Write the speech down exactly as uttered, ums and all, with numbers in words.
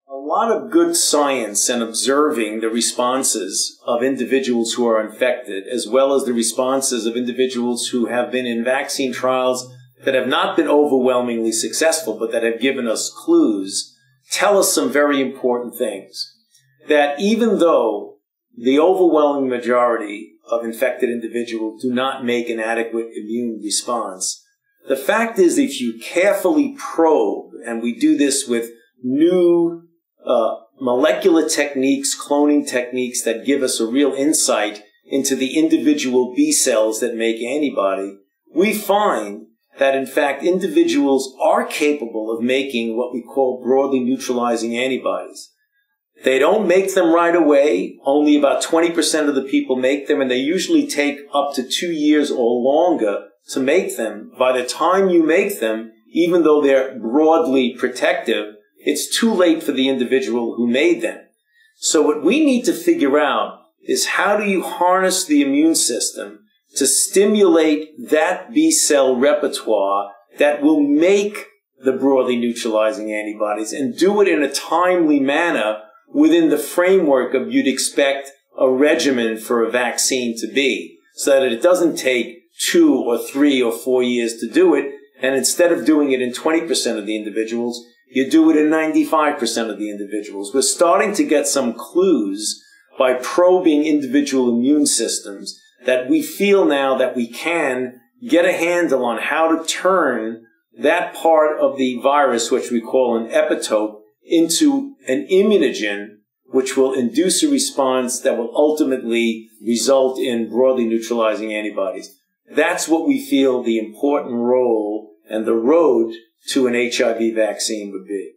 A lot of good science and observing the responses of individuals who are infected, as well as the responses of individuals who have been in vaccine trials that have not been overwhelmingly successful, but that have given us clues, tell us some very important things. That even though the overwhelming majority of infected individuals do not make an adequate immune response, the fact is, if you carefully probe, and we do this with new uh, molecular techniques, cloning techniques that give us a real insight into the individual B cells that make antibody, we find that, in fact, individuals are capable of making what we call broadly neutralizing antibodies. They don't make them right away. Only about twenty percent of the people make them, and they usually take up to two years or longer to make them. By the time you make them, even though they're broadly protective, it's too late for the individual who made them. So what we need to figure out is, how do you harness the immune system to stimulate that B cell repertoire that will make the broadly neutralizing antibodies, and do it in a timely manner within the framework of you'd expect a regimen for a vaccine to be, so that it doesn't take two or three or four years to do it, and instead of doing it in twenty percent of the individuals, you do it in ninety-five percent of the individuals. We're starting to get some clues by probing individual immune systems that we feel now that we can get a handle on how to turn that part of the virus, which we call an epitope, into an immunogen, which will induce a response that will ultimately result in broadly neutralizing antibodies. That's what we feel the important role and the road to an H I V vaccine would be.